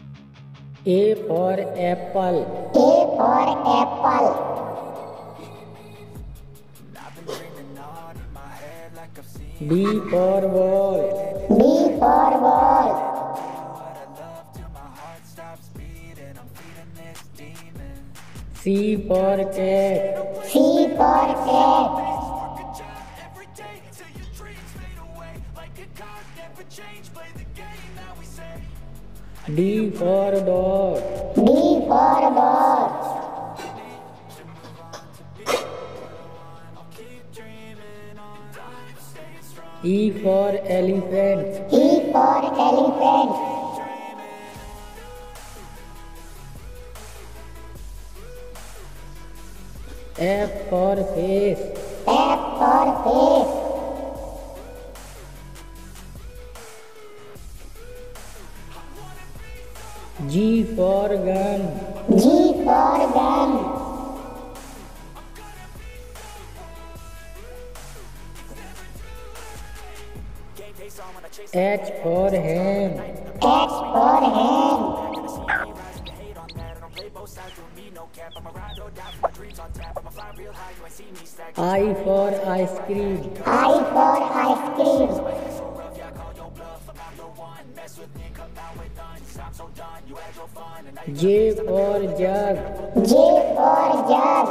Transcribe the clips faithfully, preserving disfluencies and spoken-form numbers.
A for apple. A for apple. B for ball. B for ball. C for cat. C for cat. D for dog. D for dog. E for elephant. E for elephant. F for face. F for face. G for gun. G for gun. H for hand. H for hand. I for ice cream. I for ice cream. J for jug. J for jug.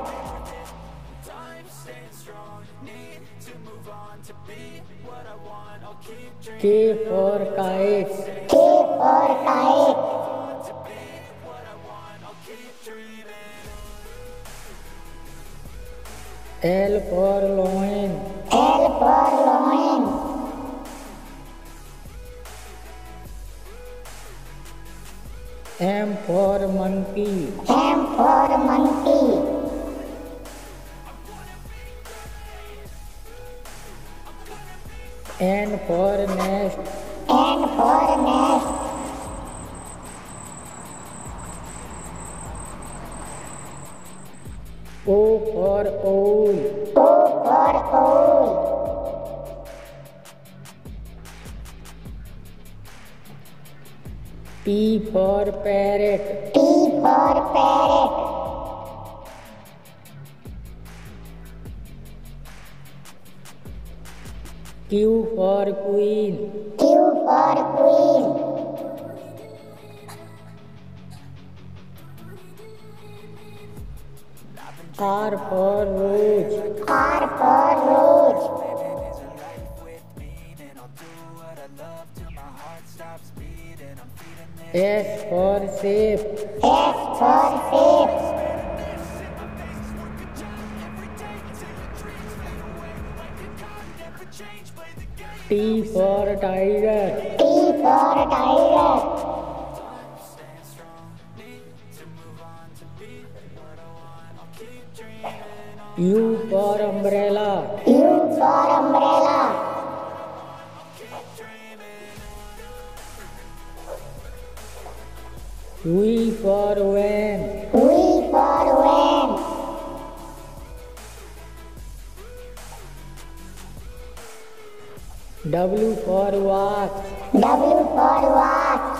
K for kite. K for kite. L for loin. L for loin. M for monkey. M for monkey. N for nest. N for nest. O for owl. O for owl. P for parrot. P for parrot. Q for queen. Q for queen. R for rose. R for rose. S for safe. S for safe. T for tiger. T for tiger. U for umbrella. U for umbrella. V for van. V for van. W for watch. W for watch.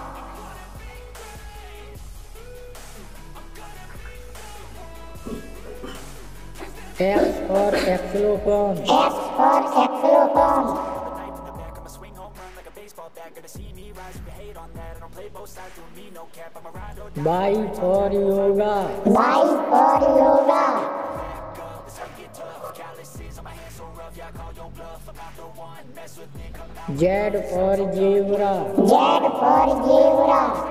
X for xylophone. X for xylophone. Y for yoga. Y for yoga. Z for zebra. Z for zebra.